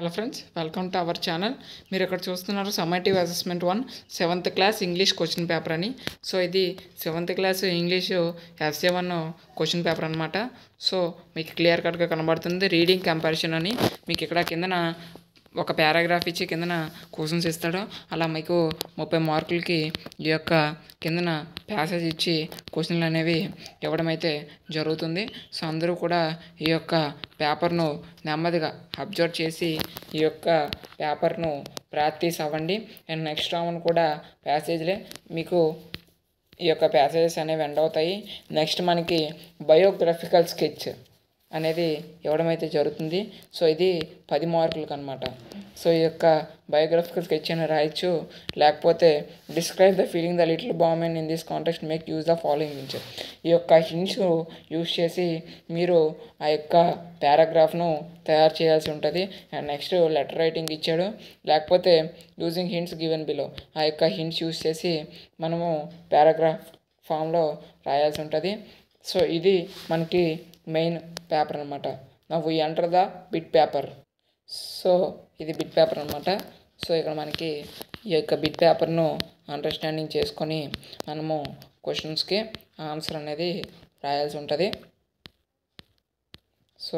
Hello friends, welcome to our channel. మీరు ఇక్కడ చూస్తున్నారు summative assessment 1 7th class English question paper అని. So ఇది 7th class English SA1 question paper అనమాట. So మీకు క్లియర్ కట్గా కనబడుతుంది రీడింగ్ కంపారిజన్ అని. మీకు ఇక్కడ కిందన ఒక పారాగ్రాఫ్ ఇచ్చి కిందన క్వశ్చన్స్ ఇస్తాడు. అలా మీకు 30 మార్కులకి ఈ యొక్క కిందన ప్యాసేజ్ ఇచ్చి క్వశ్చన్లు అనేవి ఇవ్వడం అయితే జరుగుతుంది. సో అందరూ కూడా ఈ యొక్క పేపర్ను నెమ్మదిగా అబ్జర్వ్ చేసి ఈ యొక్క పేపర్ను ప్రాక్టీస్ అవ్వండి. అండ్ నెక్స్ట్ రౌండ్ కూడా ప్యాసేజ్లే మీకు ఈ యొక్క ప్యాసేజెస్ అనేవి ఎండ్ అవుతాయి. నెక్స్ట్ మనకి బయోగ్రఫికల్ స్కెచ్ అనేది ఇవ్వడం అయితే జరుగుతుంది. సో ఇది 10 మార్కులకు అనమాట. సో ఈ యొక్క బయోగ్రఫికల్ స్కెచ్ అని రాయొచ్చు. లేకపోతే describe the feeling the little బామెన్ in this context make use the following hints. ఈ యొక్క హింట్స్ యూజ్ చేసి మీరు ఆ యొక్క పారాగ్రాఫ్ను తయారు చేయాల్సి ఉంటుంది. అండ్ నెక్స్ట్ లెటర్ రైటింగ్ ఇచ్చాడు. లేకపోతే యూజింగ్ హింట్స్ గివెన్ బిలో, ఆ యొక్క హింట్స్ యూజ్ చేసి మనము పారాగ్రాఫ్ ఫామ్లో రాయాల్సి ఉంటుంది. సో ఇది మనకి మెయిన్ పేపర్ అనమాట. Now we enter the bit paper. So ఇది బిట్ పేపర్ అనమాట. సో ఇక్కడ మనకి ఈ యొక్క బిట్ పేపర్ను అండర్స్టాండింగ్ చేసుకొని మనము క్వశ్చన్స్కి ఆన్సర్ అనేది రాయాల్సి ఉంటుంది. సో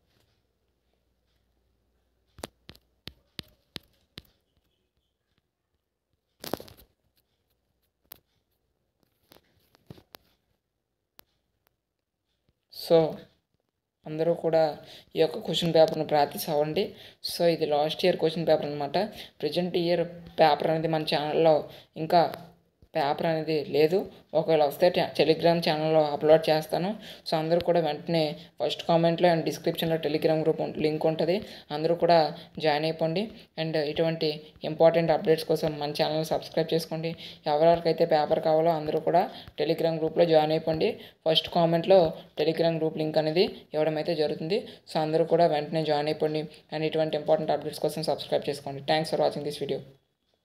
అందరూ కూడా ఈ యొక్క క్వశ్చన్ పేపర్ను ప్రాక్టీస్ అవ్వండి. సో ఇది లాస్ట్ ఇయర్ క్వశ్చన్ పేపర్ అనమాట. ప్రజెంట్ ఇయర్ పేపర్ అనేది మన ఛానల్లో ఇంకా పేపర్ అనేది లేదు. ఒకవేళ వస్తే టెలిగ్రామ్ ఛానల్లో అప్లోడ్ చేస్తాను. సో అందరూ కూడా వెంటనే ఫస్ట్ కామెంట్లో అండ్ డిస్క్రిప్షన్లో టెలిగ్రామ్ గ్రూప్ లింక్ ఉంటుంది. అందరూ కూడా జాయిన్ అయిపోండి. అండ్ ఇటువంటి ఇంపార్టెంట్ అప్డేట్స్ కోసం మన ఛానల్ సబ్స్క్రైబ్ చేసుకోండి. ఎవరికైతే పేపర్ కావాలో అందరూ కూడా టెలిగ్రామ్ గ్రూప్లో జాయిన్ అయిపోండి. ఫస్ట్ కామెంట్లో టెలిగ్రామ్ గ్రూప్ లింక్ అనేది ఇవ్వడం అయితే జరుగుతుంది. సో అందరూ కూడా వెంటనే జాయిన్ అయిపోండి. అండ్ ఇటువంటి ఇంపార్టెంట్ అప్డేట్స్ కోసం సబ్స్క్రైబ్ చేసుకోండి. Thanks for watching this video.